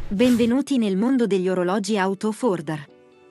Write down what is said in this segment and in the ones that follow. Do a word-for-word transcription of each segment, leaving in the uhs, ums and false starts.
Benvenuti nel mondo degli orologi Auto-Fordar.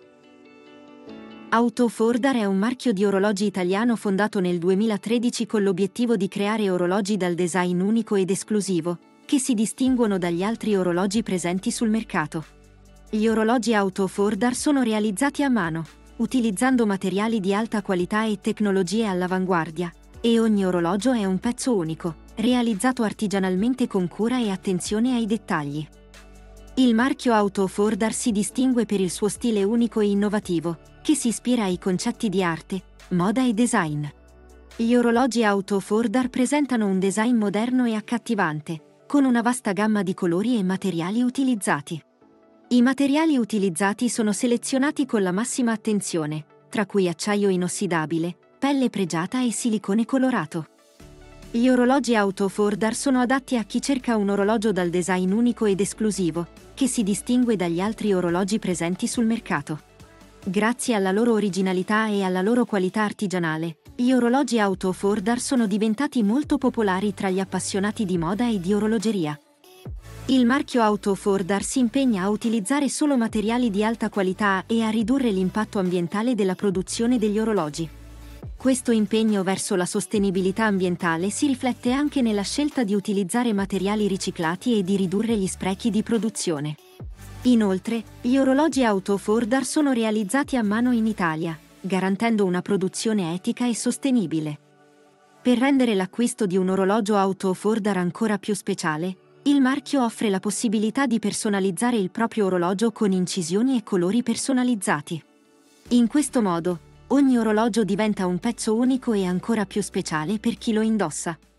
Auto-Fordar è un marchio di orologi italiano fondato nel duemilatredici con l'obiettivo di creare orologi dal design unico ed esclusivo, che si distinguono dagli altri orologi presenti sul mercato. Gli orologi Auto-Fordar sono realizzati a mano, utilizzando materiali di alta qualità e tecnologie all'avanguardia, e ogni orologio è un pezzo unico, realizzato artigianalmente con cura e attenzione ai dettagli. Il marchio Auto-Fordar si distingue per il suo stile unico e innovativo, che si ispira ai concetti di arte, moda e design. Gli orologi Auto-Fordar presentano un design moderno e accattivante, con una vasta gamma di colori e materiali utilizzati. I materiali utilizzati sono selezionati con la massima attenzione, tra cui acciaio inossidabile, pelle pregiata e silicone colorato. Gli orologi Auto-Fordar sono adatti a chi cerca un orologio dal design unico ed esclusivo, che si distingue dagli altri orologi presenti sul mercato. Grazie alla loro originalità e alla loro qualità artigianale, gli orologi Auto-Fordar sono diventati molto popolari tra gli appassionati di moda e di orologeria. Il marchio Auto-Fordar si impegna a utilizzare solo materiali di alta qualità e a ridurre l'impatto ambientale della produzione degli orologi. Questo impegno verso la sostenibilità ambientale si riflette anche nella scelta di utilizzare materiali riciclati e di ridurre gli sprechi di produzione. Inoltre, gli orologi Auto-Fordar sono realizzati a mano in Italia, garantendo una produzione etica e sostenibile. Per rendere l'acquisto di un orologio Auto-Fordar ancora più speciale, il marchio offre la possibilità di personalizzare il proprio orologio con incisioni e colori personalizzati. In questo modo, ogni orologio diventa un pezzo unico e ancora più speciale per chi lo indossa.